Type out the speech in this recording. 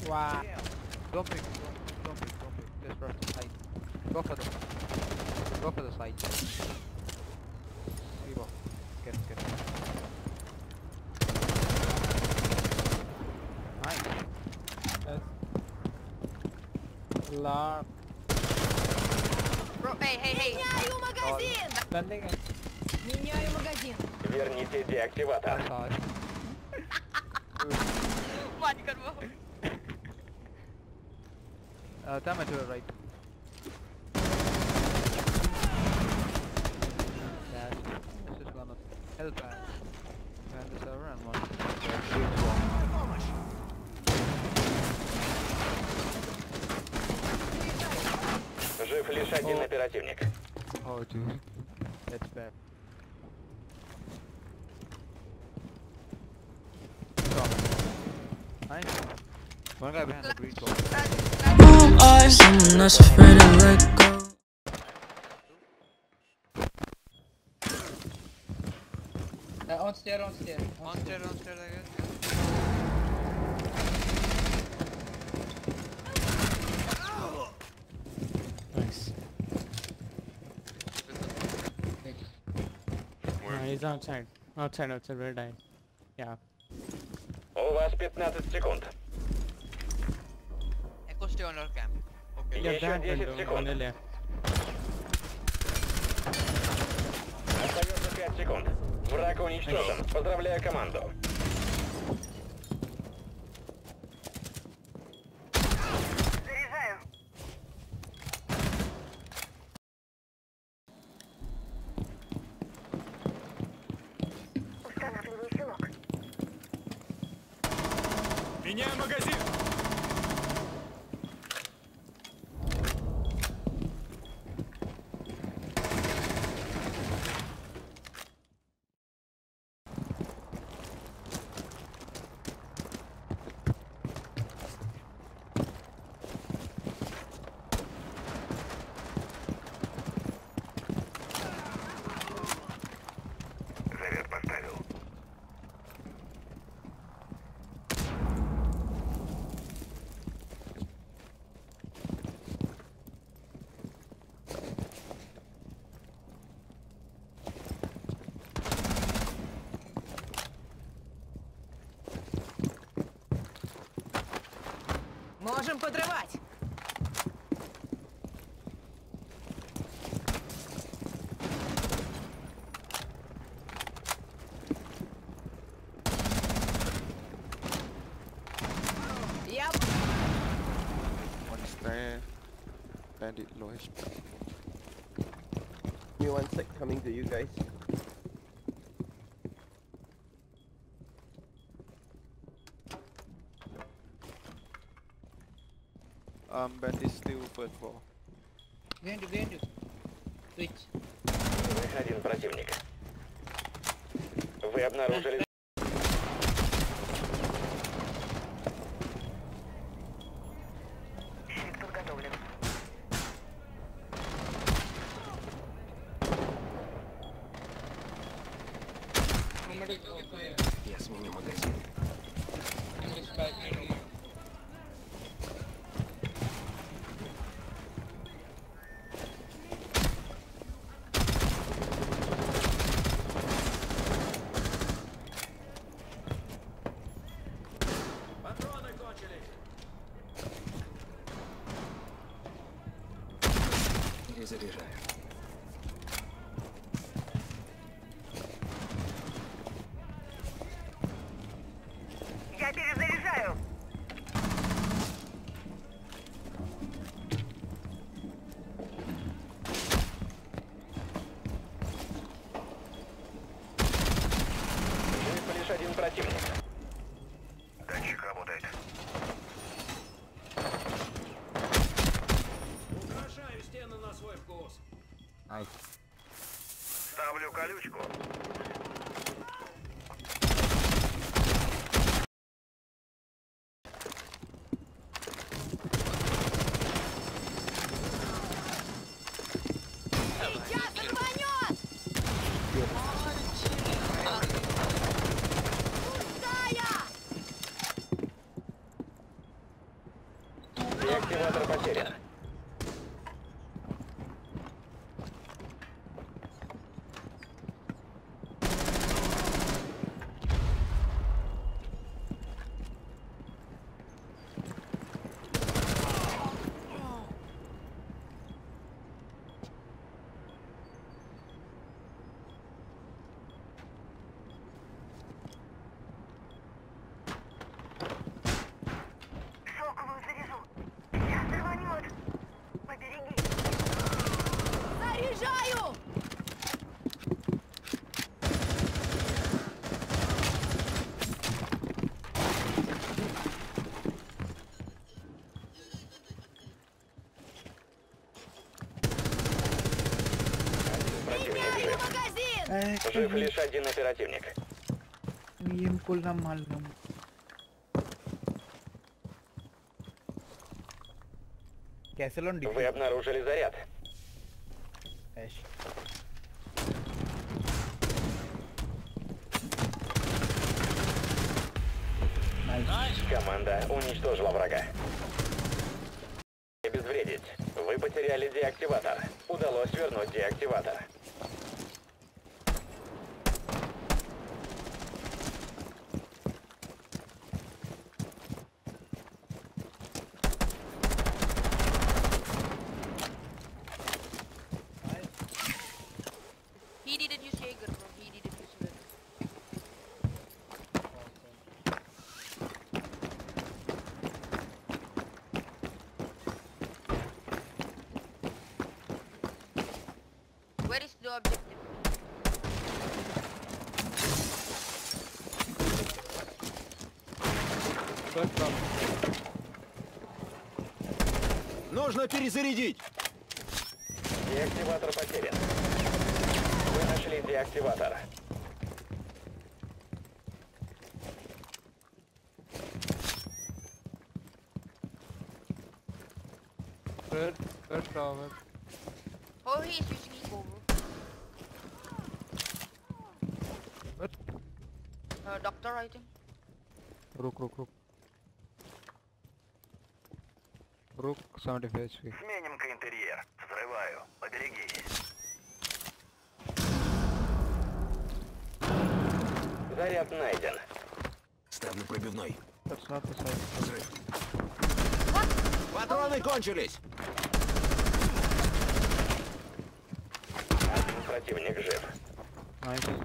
Wow. Don't pick. Don't pick. Just rush the side. Go for the side. Here you go. Get him. Nice. Yes. Lock. Bro, hey. Меняю магазин! Landing. Меняю магазин! Верните деактиватор. I saw it. One gun more. Damn it to the right. Dash. This is gonna help the server and one. Жив лишь один оперативник. Oh dude. That's bad. Nice. One guy behind the breach wall. Someone that's afraid to let go. On stair. On stair, I guess. Nice. He's outside. Outside, we're dying. Yeah. У вас 15 секунд. Echo stay on our camp. Okay. Yeah, Еще that 10 window on секунд. the left. Остается 5 секунд. Враг уничтожен. Поздравляю команду. Устанавливаю селок. Меняю магазин. Заряд поставил. Можем подрывать! Я... One stair. Bandit low HP. Give me 1 sec, coming to you guys. Bandit still first floor. Behind you. Switch. Один противник. Вы обнаружили... Щит подготовлен. Я сменю магазин. Патроны кончились. Перезаряжаю. Я перезаряжаю! Жив лишь один противник. Датчик работает. Украшаю стены на свой вкус. Nice. Ставлю колючку. Деактиватор потерян. Шоковую заряжу. Сейчас рванет. Побереги. Заряжаю! Противник жив. Магазин! Жив лишь один оперативник. Miem kulla mallum. Castle on Вы обнаружили заряд. Ash. Команда уничтожила врага. Обезвредить. Вы потеряли деактиватор. Удалось вернуть деактиватор. He didn't use Jaeger, bro. He didn't use it. Where is the objective? First drop. Нужно перезарядить! Деактиватор потерян. Вы нашли деактиватор. First drop. Oh, he is using eco, bro. What? Doctor, I think. Rook. Rook 75 HP. Сменим-ка интерьер. Взрываю. Поберегись. Заряд найден. Ставлю пробивной. That's not the side. Взрыв. Патроны кончились! Один противник жив. Nice.